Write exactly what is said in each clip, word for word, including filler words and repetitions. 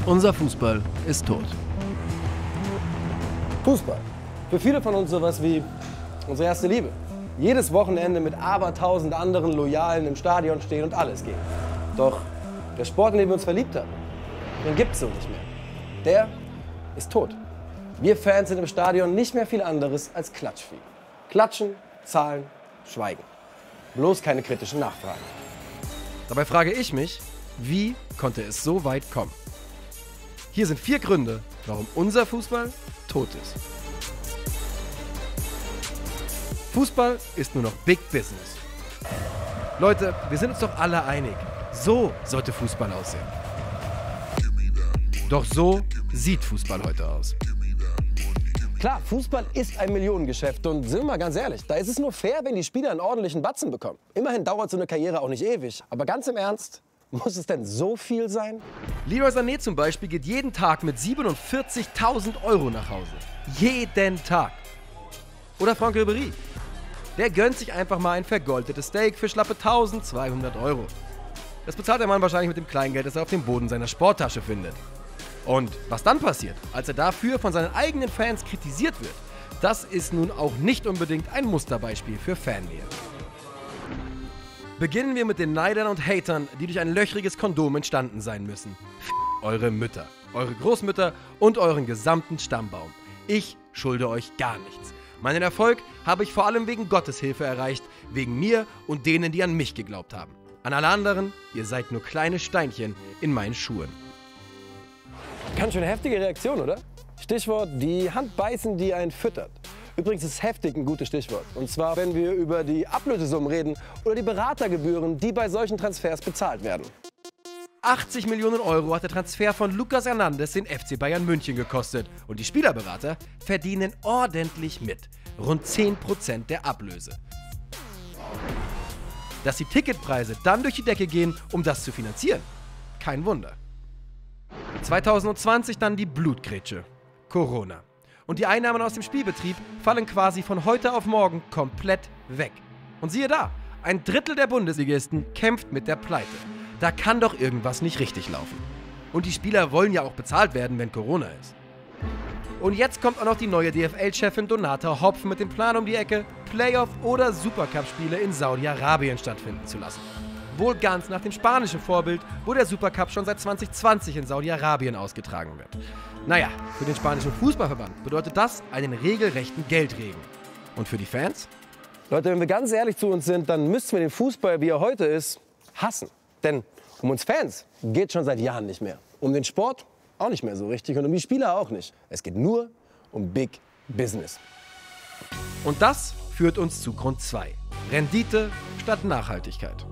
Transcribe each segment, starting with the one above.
Unser Fußball ist tot. Fußball. Für viele von uns sowas wie unsere erste Liebe. Jedes Wochenende mit abertausend anderen Loyalen im Stadion stehen und alles geben. Doch der Sport, in den wir uns verliebt haben, den gibt's so nicht mehr. Der ist tot. Wir Fans sind im Stadion nicht mehr viel anderes als Klatschvieh. Klatschen, zahlen, schweigen. Bloß keine kritischen Nachfragen. Dabei frage ich mich, wie konnte es so weit kommen? Hier sind vier Gründe, warum unser Fußball tot ist. Fußball ist nur noch Big Business. Leute, wir sind uns doch alle einig. So sollte Fußball aussehen. Doch so sieht Fußball heute aus. Klar, Fußball ist ein Millionengeschäft und sind wir mal ganz ehrlich, da ist es nur fair, wenn die Spieler einen ordentlichen Batzen bekommen. Immerhin dauert so eine Karriere auch nicht ewig. Aber ganz im Ernst, muss es denn so viel sein? Leroy Sané zum Beispiel geht jeden Tag mit siebenundvierzigtausend Euro nach Hause. Jeden Tag. Oder Franck Ribéry. Der gönnt sich einfach mal ein vergoldetes Steak für schlappe eintausendzweihundert Euro. Das bezahlt der Mann wahrscheinlich mit dem Kleingeld, das er auf dem Boden seiner Sporttasche findet. Und was dann passiert, als er dafür von seinen eigenen Fans kritisiert wird, das ist nun auch nicht unbedingt ein Musterbeispiel für Fannähe. Beginnen wir mit den Neidern und Hatern, die durch ein löchriges Kondom entstanden sein müssen. F eure Mütter, eure Großmütter und euren gesamten Stammbaum. Ich schulde euch gar nichts. Meinen Erfolg habe ich vor allem wegen Gottes Hilfe erreicht, wegen mir und denen, die an mich geglaubt haben. An alle anderen, ihr seid nur kleine Steinchen in meinen Schuhen. Ganz schön heftige Reaktion, oder? Stichwort, die Hand beißen, die einen füttert. Übrigens ist heftig ein gutes Stichwort. Und zwar, wenn wir über die Ablösesummen reden oder die Beratergebühren, die bei solchen Transfers bezahlt werden. achtzig Millionen Euro hat der Transfer von Lucas Hernandez den F C Bayern München gekostet. Und die Spielerberater verdienen ordentlich mit. Rund zehn Prozent der Ablöse. Dass die Ticketpreise dann durch die Decke gehen, um das zu finanzieren, kein Wunder. zweitausendzwanzig dann die Blutgrätsche, Corona. Und die Einnahmen aus dem Spielbetrieb fallen quasi von heute auf morgen komplett weg. Und siehe da, ein Drittel der Bundesligisten kämpft mit der Pleite. Da kann doch irgendwas nicht richtig laufen. Und die Spieler wollen ja auch bezahlt werden, wenn Corona ist. Und jetzt kommt auch noch die neue D F L-Chefin Donata Hopf mit dem Plan um die Ecke, Playoff- oder Supercup-Spiele in Saudi-Arabien stattfinden zu lassen. Wohl ganz nach dem spanischen Vorbild, wo der Supercup schon seit zwanzig zwanzig in Saudi-Arabien ausgetragen wird. Naja, für den spanischen Fußballverband bedeutet das einen regelrechten Geldregen. Und für die Fans? Leute, wenn wir ganz ehrlich zu uns sind, dann müssten wir den Fußball, wie er heute ist, hassen. Denn um uns Fans geht schon seit Jahren nicht mehr. Um den Sport auch nicht mehr so richtig und um die Spieler auch nicht. Es geht nur um Big Business. Und das führt uns zu Grund zwei. Rendite statt Nachhaltigkeit.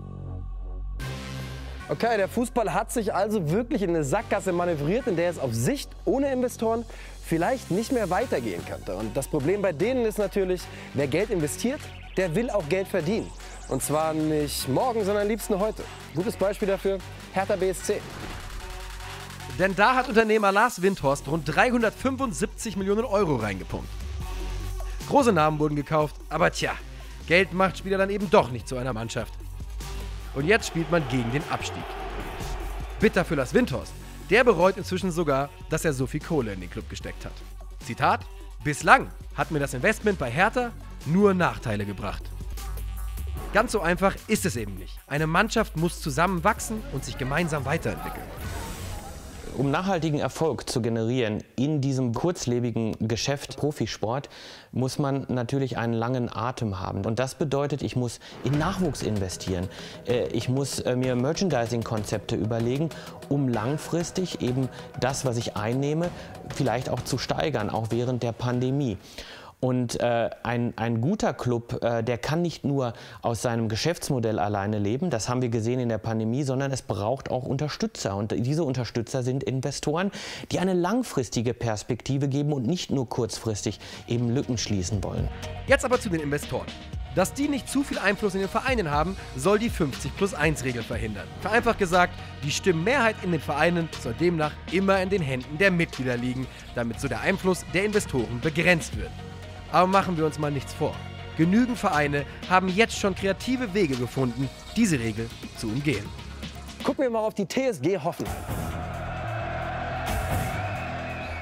Okay, der Fußball hat sich also wirklich in eine Sackgasse manövriert, in der es auf Sicht ohne Investoren vielleicht nicht mehr weitergehen könnte. Und das Problem bei denen ist natürlich, wer Geld investiert, der will auch Geld verdienen. Und zwar nicht morgen, sondern am liebsten heute. Gutes Beispiel dafür, Hertha B S C. Denn da hat Unternehmer Lars Windhorst rund dreihundertfünfundsiebzig Millionen Euro reingepumpt. Große Namen wurden gekauft, aber tja, Geld macht Spieler dann eben doch nicht zu einer Mannschaft. Und jetzt spielt man gegen den Abstieg. Bitter für Lars Windhorst. Der bereut inzwischen sogar, dass er so viel Kohle in den Club gesteckt hat. Zitat: Bislang hat mir das Investment bei Hertha nur Nachteile gebracht. Ganz so einfach ist es eben nicht. Eine Mannschaft muss zusammen wachsen und sich gemeinsam weiterentwickeln. Um nachhaltigen Erfolg zu generieren in diesem kurzlebigen Geschäft Profisport, muss man natürlich einen langen Atem haben. Und das bedeutet, ich muss in Nachwuchs investieren. Ich muss mir Merchandising-Konzepte überlegen, um langfristig eben das, was ich einnehme, vielleicht auch zu steigern, auch während der Pandemie. Und äh, ein, ein guter Club, äh, der kann nicht nur aus seinem Geschäftsmodell alleine leben, das haben wir gesehen in der Pandemie, sondern es braucht auch Unterstützer. Und diese Unterstützer sind Investoren, die eine langfristige Perspektive geben und nicht nur kurzfristig eben Lücken schließen wollen. Jetzt aber zu den Investoren. Dass die nicht zu viel Einfluss in den Vereinen haben, soll die fünfzig plus eins Regel verhindern. Vereinfacht gesagt, die Stimmenmehrheit in den Vereinen soll demnach immer in den Händen der Mitglieder liegen, damit so der Einfluss der Investoren begrenzt wird. Aber machen wir uns mal nichts vor. Genügend Vereine haben jetzt schon kreative Wege gefunden, diese Regel zu umgehen. Gucken wir mal auf die T S G Hoffenheim.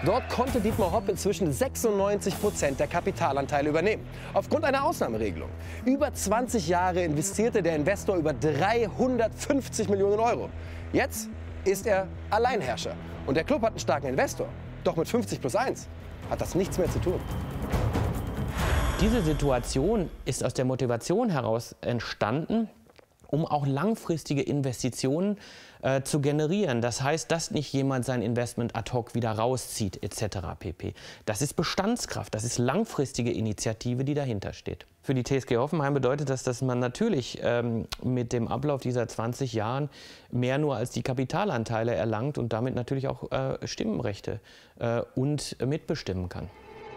Dort konnte Dietmar Hopp inzwischen sechsundneunzig Prozent der Kapitalanteile übernehmen. Aufgrund einer Ausnahmeregelung. Über zwanzig Jahre investierte der Investor über dreihundertfünfzig Millionen Euro. Jetzt ist er Alleinherrscher. Und der Club hat einen starken Investor. Doch mit fünfzig plus eins hat das nichts mehr zu tun. Diese Situation ist aus der Motivation heraus entstanden, um auch langfristige Investitionen äh, zu generieren. Das heißt, dass nicht jemand sein Investment ad hoc wieder rauszieht et cetera pp. Das ist Bestandskraft, das ist langfristige Initiative, die dahinter steht. Für die T S G Hoffenheim bedeutet das, dass man natürlich ähm, mit dem Ablauf dieser zwanzig Jahren mehr nur als die Kapitalanteile erlangt und damit natürlich auch äh, Stimmenrechte äh, und mitbestimmen kann.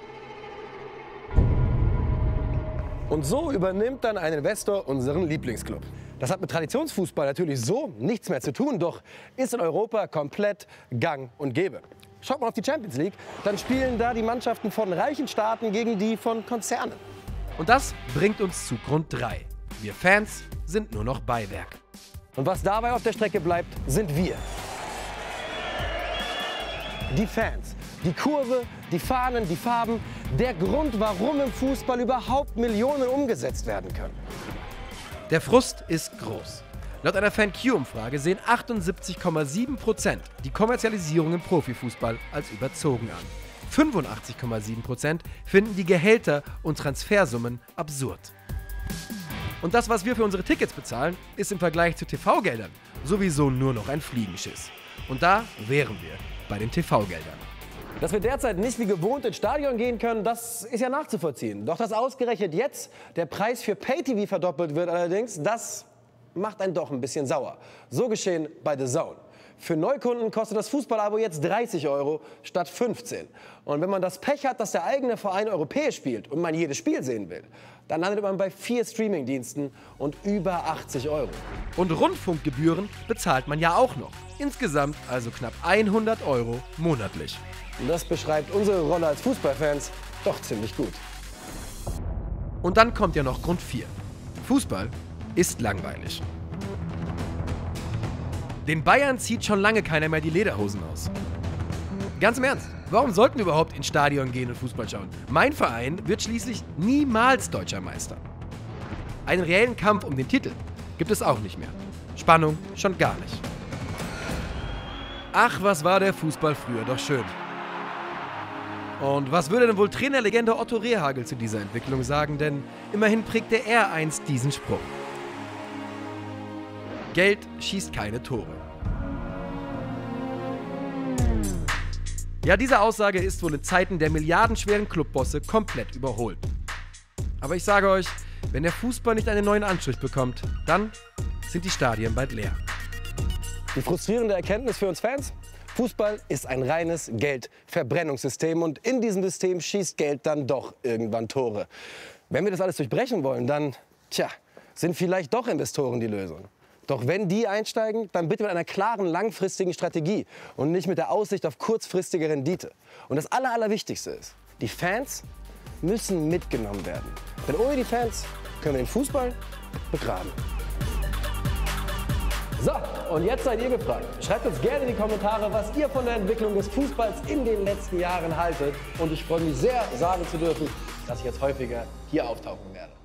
Und so übernimmt dann ein Investor unseren Lieblingsclub. Das hat mit Traditionsfußball natürlich so nichts mehr zu tun, doch ist in Europa komplett gang und gäbe. Schaut mal auf die Champions League, dann spielen da die Mannschaften von reichen Staaten gegen die von Konzernen. Und das bringt uns zu Grund drei. Wir Fans sind nur noch Beiwerk. Und was dabei auf der Strecke bleibt, sind wir. Die Fans, die Kurve, die Fahnen, die Farben, der Grund, warum im Fußball überhaupt Millionen umgesetzt werden können. Der Frust ist groß. Laut einer Fan-Q-Umfrage sehen achtundsiebzig Komma sieben Prozent die Kommerzialisierung im Profifußball als überzogen an. fünfundachtzig Komma sieben Prozent finden die Gehälter und Transfersummen absurd. Und das, was wir für unsere Tickets bezahlen, ist im Vergleich zu T V-Geldern sowieso nur noch ein Fliegenschiss. Und da wären wir bei den T V-Geldern. Dass wir derzeit nicht wie gewohnt ins Stadion gehen können, das ist ja nachzuvollziehen. Doch dass ausgerechnet jetzt der Preis für Pay-T V verdoppelt wird allerdings, das macht einen doch ein bisschen sauer. So geschehen bei The Zone. Für Neukunden kostet das Fußballabo jetzt dreißig Euro statt fünfzehn. Und wenn man das Pech hat, dass der eigene Verein europäisch spielt und man jedes Spiel sehen will, dann landet man bei vier Streamingdiensten und über achtzig Euro. Und Rundfunkgebühren bezahlt man ja auch noch. Insgesamt also knapp hundert Euro monatlich. Und das beschreibt unsere Rolle als Fußballfans doch ziemlich gut. Und dann kommt ja noch Grund vier. Fußball ist langweilig. Den Bayern zieht schon lange keiner mehr die Lederhosen aus. Ganz im Ernst, warum sollten wir überhaupt ins Stadion gehen und Fußball schauen? Mein Verein wird schließlich niemals deutscher Meister. Einen reellen Kampf um den Titel gibt es auch nicht mehr. Spannung schon gar nicht. Ach, was war der Fußball früher doch schön. Und was würde denn wohl Trainerlegende Otto Rehhagel zu dieser Entwicklung sagen? Denn immerhin prägte er einst diesen Spruch. Geld schießt keine Tore. Ja, diese Aussage ist wohl in Zeiten der milliardenschweren Clubbosse komplett überholt. Aber ich sage euch, wenn der Fußball nicht einen neuen Anstrich bekommt, dann sind die Stadien bald leer. Die frustrierende Erkenntnis für uns Fans? Fußball ist ein reines Geldverbrennungssystem und in diesem System schießt Geld dann doch irgendwann Tore. Wenn wir das alles durchbrechen wollen, dann, tja, sind vielleicht doch Investoren die Lösung. Doch wenn die einsteigen, dann bitte mit einer klaren, langfristigen Strategie und nicht mit der Aussicht auf kurzfristige Rendite. Und das Aller, Allerwichtigste ist, die Fans müssen mitgenommen werden. Denn ohne die Fans können wir den Fußball begraben. So, und jetzt seid ihr gefragt. Schreibt uns gerne in die Kommentare, was ihr von der Entwicklung des Fußballs in den letzten Jahren haltet. Und ich freue mich sehr, sagen zu dürfen, dass ich jetzt häufiger hier auftauchen werde.